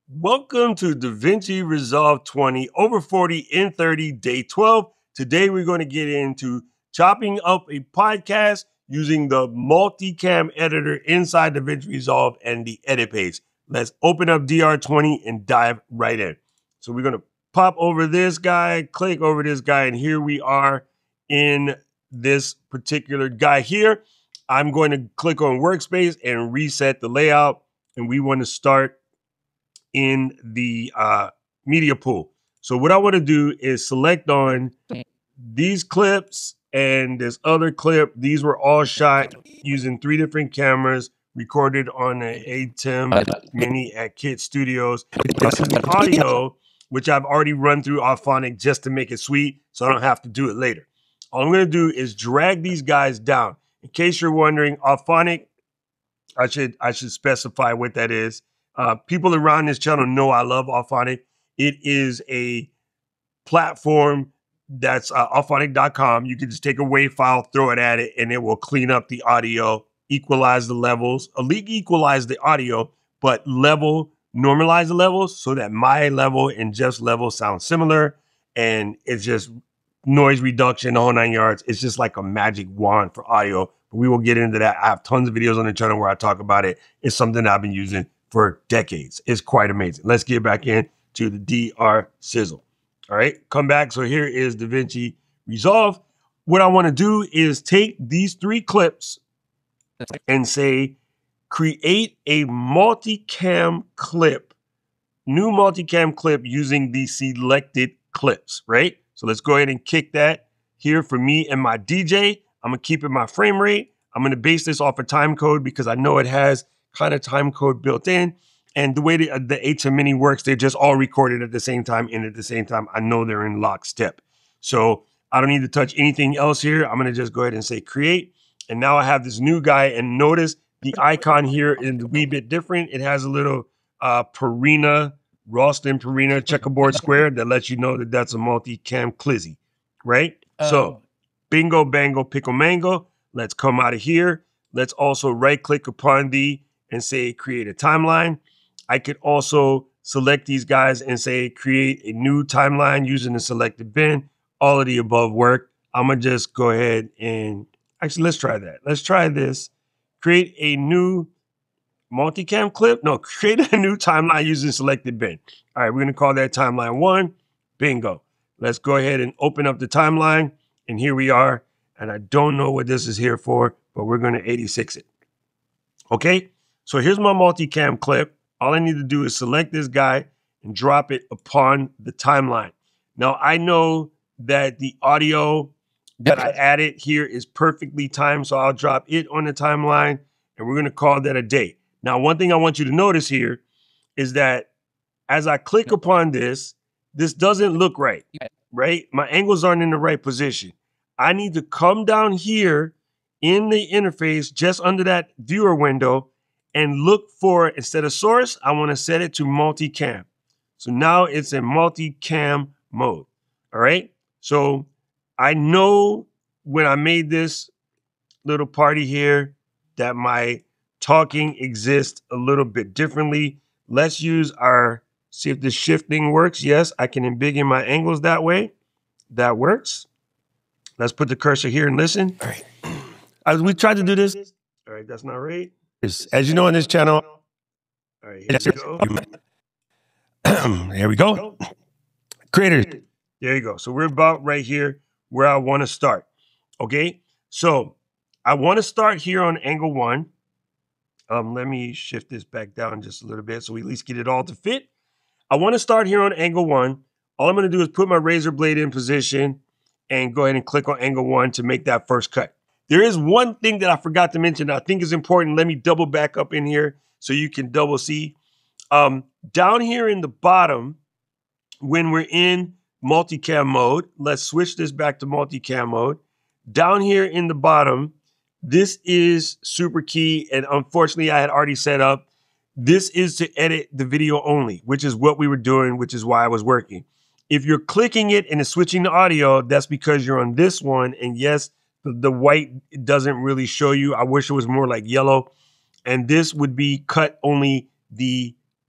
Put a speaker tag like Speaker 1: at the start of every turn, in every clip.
Speaker 1: Welcome to DaVinci Resolve 20 over 40 in 30 day 12. Today we're going to get into chopping up a podcast using the Multicam editor inside DaVinci Resolve and the edit page. Let's open up DR20 and dive right in. So we're going to pop over this guy, click over this guy, and here we are in this particular guy here. I'm going to click on workspace and reset the layout, and we want to start in the media pool. So what I want to do is select on these clips and this other clip. These were all shot using 3 different cameras, recorded on an ATEM Mini at Kit Studios. This is the audio, which I've already run through Auphonic just to make it sweet, so I don't have to do it later. All I'm going to do is drag these guys down. In case you're wondering, Auphonic, I should specify what that is. People around this channel know I love Auphonic. It is a platform that's auphonic.com. You can just take a WAV file, throw it at it, and it will clean up the audio, equalize the levels, equalize the audio, but normalize the levels so that my level and Jeff's level sound similar. And it's just noise reduction, the whole 9 yards. It's just like a magic wand for audio. But we will get into that. I have tons of videos on the channel where I talk about it. It's something that I've been using for decades. It's quite amazing. Let's get back into the DR sizzle. All right, come back. So here is DaVinci Resolve. What I want to do is take these 3 clips and say, create a multicam clip, new multicam clip using the selected clips, right? So let's go ahead and kick that here for me and my DJ. I'm gonna keep it my frame rate. I'm gonna base this off a time code because I know it has kind of time code built in. And the way the ATEM Mini works, they're just all recorded at the same time and at the same time. I know they're in lockstep. So I don't need to touch anything else here. I'm going to just go ahead and say create. And now I have this new guy, and notice the icon here is a wee bit different. It has a little Ralston Purina checkerboard square that lets you know that that's a multicam clizzy, right? So bingo, bango, pickle, mango. Let's come out of here. Let's also right click upon and say create a timeline. I could also select these guys and say create a new timeline using the selected bin. All of the above work. I'm gonna just go ahead and actually let's try that. Let's try this. Create a new multicam clip. No, create a new timeline using selected bin. All right, we're gonna call that timeline 1. Bingo. Let's go ahead and open up the timeline, and here we are. And I don't know what this is here for, but we're gonna 86 it. Okay. So here's my multicam clip. All I need to do is select this guy and drop it upon the timeline. Now I know that the audio that I added here is perfectly timed, so I'll drop it on the timeline and we're gonna call that a day. Now, one thing I want you to notice here is that as I click upon this doesn't look right, right? My angles aren't in the right position. I need to come down here in the interface just under that viewer window and look for, instead of source, I want to set it to multicam. So now it's in multicam mode. All right. So I know when I made this little party here that my talking exists a little bit differently. Let's see if the shifting works. Yes, I can embiggen my angles that way. That works. Let's put the cursor here and listen. All right. As we tried to do this. All right, that's not right. As you know on this channel. All right, here we go. There we go. Creators. There you go. So we're about right here where I want to start. Okay. So I want to start here on angle 1. Let me shift this back down just a little bit so we at least get it all to fit. I want to start here on angle 1. All I'm going to do is put my razor blade in position and go ahead and click on angle 1 to make that first cut. There is one thing that I forgot to mention that I think is important. Let me double back up in here so you can double see. Down here in the bottom, when we're in multicam mode, let's switch this back to multicam mode. Down here in the bottom, this is super key. And unfortunately, I had already set up. This is to edit the video only, which is what we were doing, which is why I was working. If you're clicking it and it's switching to audio, that's because you're on this one. And yes, the white doesn't really show you. I wish it was more like yellow. And this would be cut only the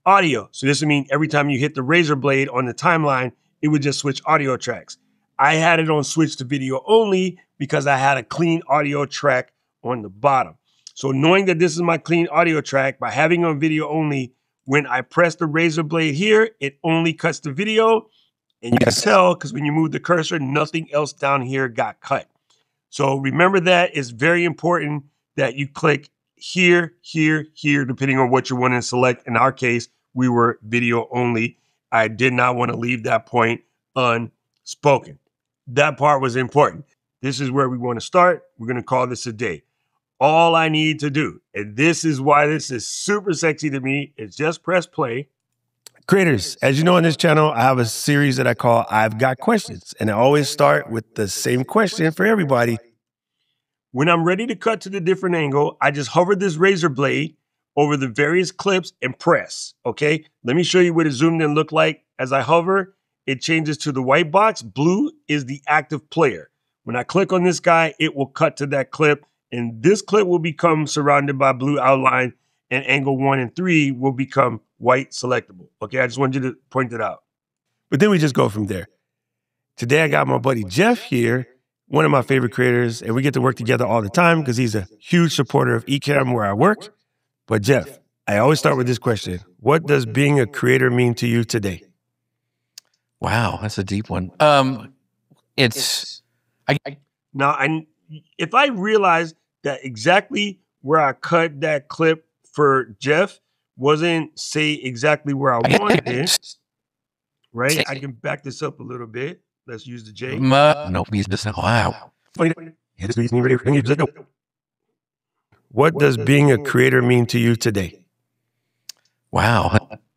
Speaker 1: audio. So this would mean every time you hit the razor blade on the timeline, it would just switch audio tracks. I had it on switch to video only because I had a clean audio track on the bottom. So knowing that this is my clean audio track, by having on video only, when I press the razor blade here, it only cuts the video. And you can tell because when you move the cursor, nothing else down here got cut. So remember that it's very important that you click here, here, here, depending on what you want to select. In our case, we were video only. I did not want to leave that point unspoken. That part was important. This is where we want to start. We're going to call this a day. All I need to do, and this is why this is super sexy to me, is just press play.
Speaker 2: Creators, as you know on this channel, I have a series that I call I've Got Questions, and I always start with the same question for everybody.
Speaker 1: When I'm ready to cut to the different angle, I just hover this razor blade over the various clips and press, okay? Let me show you what it zoomed in look like. As I hover, it changes to the white box. Blue is the active player. When I click on this guy, it will cut to that clip, and this clip will become surrounded by blue outline, and angle 1 and 3 will become white selectable. Okay, I just wanted you to point it out.
Speaker 2: But then we just go from there. Today I got my buddy Jeff here, one of my favorite creators, and we get to work together all the time because he's a huge supporter of eCam where I work. But Jeff, I always start with this question. What does being a creator mean to you today?
Speaker 3: Wow, that's a deep one. If
Speaker 1: I realized that exactly where I cut that clip for Jeff wasn't, say, exactly where I wanted it, right? I can back this up a little bit. Let's use the J.
Speaker 3: No, please, wow.
Speaker 2: What does being a creator mean to you today?
Speaker 3: Wow.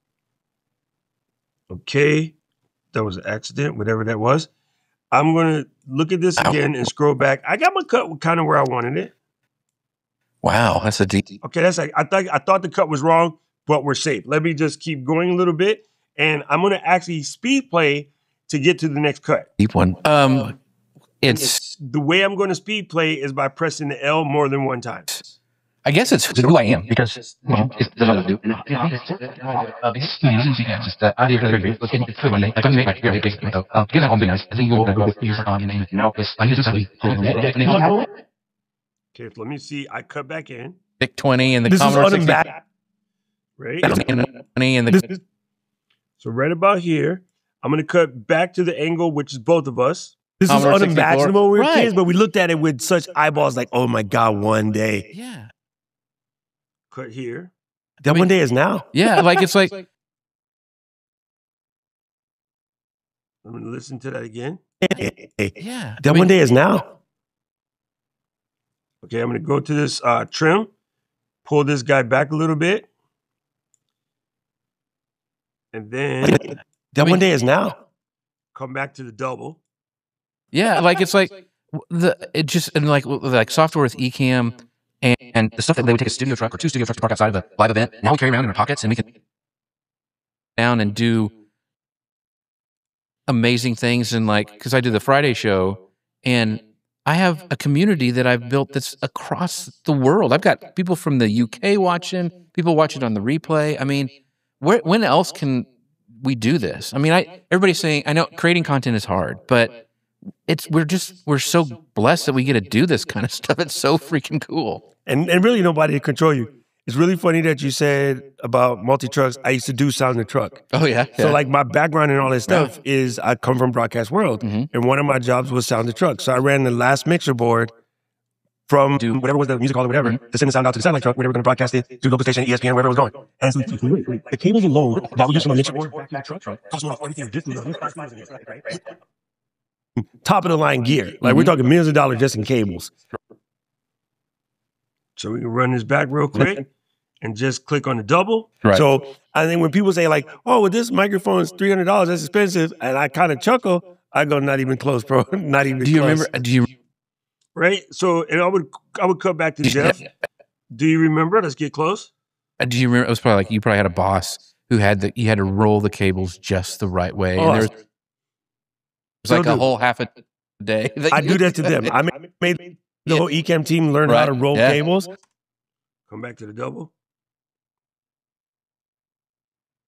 Speaker 1: Okay, that was an accident, whatever that was. I'm going to look at this again and scroll back. I got my cut kind of where I wanted it.
Speaker 3: Wow, that's a deep.
Speaker 1: Okay, that's like I thought the cut was wrong, but we're safe. Let me just keep going a little bit, and I'm going to actually speed play to get to the next cut.
Speaker 3: Deep one. It's
Speaker 1: the way I'm going to speed play is by pressing the L more than one time.
Speaker 3: I guess it's who I am because well, it's the other dude.
Speaker 1: Okay, let me see. I cut back in.
Speaker 3: Pick 20 and the
Speaker 1: this
Speaker 3: Commodore
Speaker 1: is
Speaker 3: 60.
Speaker 1: Right?
Speaker 3: And the
Speaker 1: so right about here, I'm going to cut back to the angle, which is both of us.
Speaker 2: This is
Speaker 3: Commodore
Speaker 2: unimaginable when we were
Speaker 3: right.
Speaker 2: kids, but we looked at it with such eyeballs like, oh my God, one day.
Speaker 3: Yeah.
Speaker 1: Cut here.
Speaker 2: That one day is now.
Speaker 3: Yeah, like it's like.
Speaker 1: I'm going to listen to that again.
Speaker 3: Yeah.
Speaker 2: That one day is now.
Speaker 1: Okay, I'm going to go to this trim, pull this guy back a little bit. And then
Speaker 2: that one day is now.
Speaker 1: Come back to the double.
Speaker 3: Yeah, like it's like like software with eCam and the stuff that they would take a studio truck or 2 studio trucks to park outside of a live event. Now we carry around in our pockets and we can down and do amazing things. And like, because I do the Friday show and I have a community that I've built that's across the world. I've got people from the UK watching, people watching on the replay. I mean, when else can we do this? I mean, everybody's saying, I know creating content is hard, but we're so blessed that we get to do this kind of stuff. It's so freaking cool.
Speaker 2: And really nobody to control you. It's really funny that you said about multi-trucks. I used to do sound the truck.
Speaker 3: Oh, yeah.
Speaker 2: So like my background and all this stuff is I come from broadcast world. And one of my jobs was sound the truck. So I ran the last mixer board from whatever was the music hall or whatever to send the sound out to the satellite truck where they were going to broadcast it to local station, ESPN, wherever it was going. And so the cables alone that we used on the mixer board cost about $40,000. Top of the line gear. Like we're talking millions of dollars just in cables.
Speaker 1: So we can run this back real quick and just click on the double.
Speaker 3: Right.
Speaker 2: So I think when people say like, oh, well, this microphone is $300, that's expensive. And I kind of chuckle. I go, not even close, bro. Not even close.
Speaker 3: Do you remember?
Speaker 1: Right. So, and I would cut back to Jeff. Do you remember? Let's get close.
Speaker 3: Do you remember? It was probably like you probably had a boss who had you had to roll the cables just the right way.
Speaker 2: Oh,
Speaker 3: and there was like a whole half a day.
Speaker 2: I do that to them. I made the whole eCam team learn how to roll cables.
Speaker 1: Come back to the double.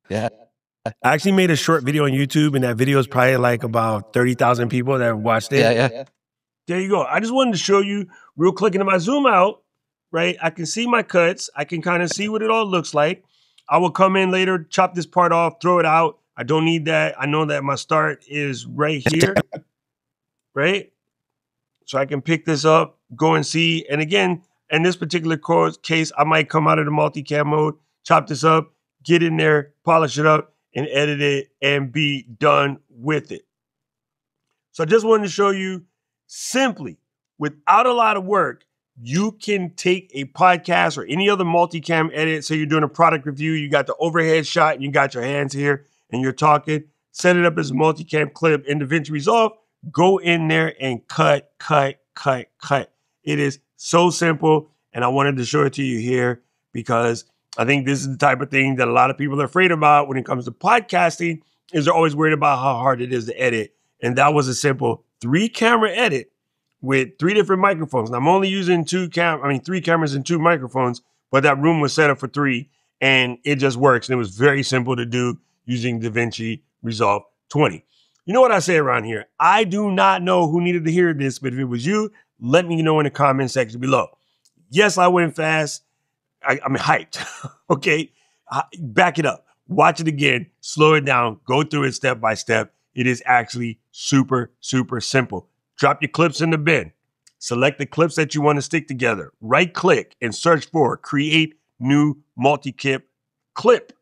Speaker 3: Yeah.
Speaker 2: I actually made a short video on YouTube, and that video is probably like about 30,000 people that have watched it.
Speaker 3: Yeah.
Speaker 1: There you go. I just wanted to show you real quick. And if I zoom out, right, I can see my cuts. I can kind of see what it all looks like. I will come in later, chop this part off, throw it out. I don't need that. I know that my start is right here, right? So I can pick this up, go and see. And again, in this particular case, I might come out of the multicam mode, chop this up, get in there, polish it up, and edit it and be done with it. So I just wanted to show you simply, without a lot of work, you can take a podcast or any other multicam edit. So you're doing a product review, you got the overhead shot, and you got your hands here, and you're talking, set it up as a multicam clip in DaVinci Resolve, go in there and cut. It is so simple, and I wanted to show it to you here because I think this is the type of thing that a lot of people are afraid about when it comes to podcasting, is they're always worried about how hard it is to edit. And that was a simple 3-camera edit with 3 different microphones. Now, I'm only using 3 cameras and 2 microphones, but that room was set up for 3, and it just works. And it was very simple to do using DaVinci Resolve 20. You know what I say around here? I do not know who needed to hear this, but if it was you, let me know in the comment section below. Yes, I went fast. I'm hyped. Okay, back it up. Watch it again. Slow it down. Go through it step by step. It is actually super, super simple. Drop your clips in the bin. Select the clips that you want to stick together. Right-click and search for Create New Multicam Clip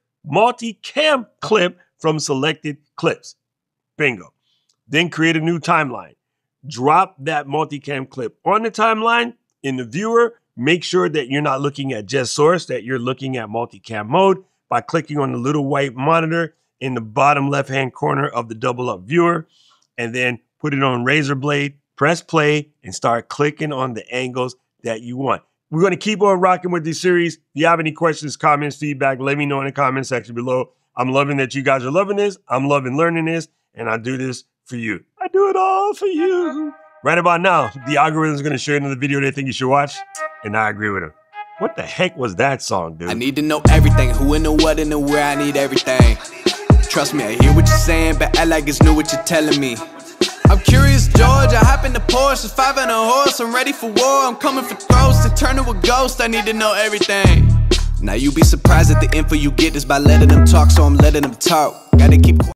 Speaker 1: from selected clips. Bingo. Then create a new timeline. Drop that multicam clip on the timeline. In the viewer, make sure that you're not looking at just source, that you're looking at multicam mode by clicking on the little white monitor in the bottom left-hand corner of the double-up viewer, and then put it on razor blade, press play, and start clicking on the angles that you want. We're going to keep on rocking with this series. If you have any questions, comments, feedback, let me know in the comment section below. I'm loving that you guys are loving this. I'm loving learning this, and I do this for you. I do it all for you. Right about now, the algorithm is going to show you another video they think you should watch, and I agree with them. What the heck was that song, dude?
Speaker 4: I need to know everything, who and the what and the where, I need everything. Trust me, I hear what you're saying, but act like it's new what you're telling me. I'm curious, George, I hop in the Porsche, it's 5 and a horse, I'm ready for war, I'm coming for throats, to turn to a ghost, I need to know everything. Now you be surprised at the info you get is by letting them talk, so I'm letting them talk. Gotta keep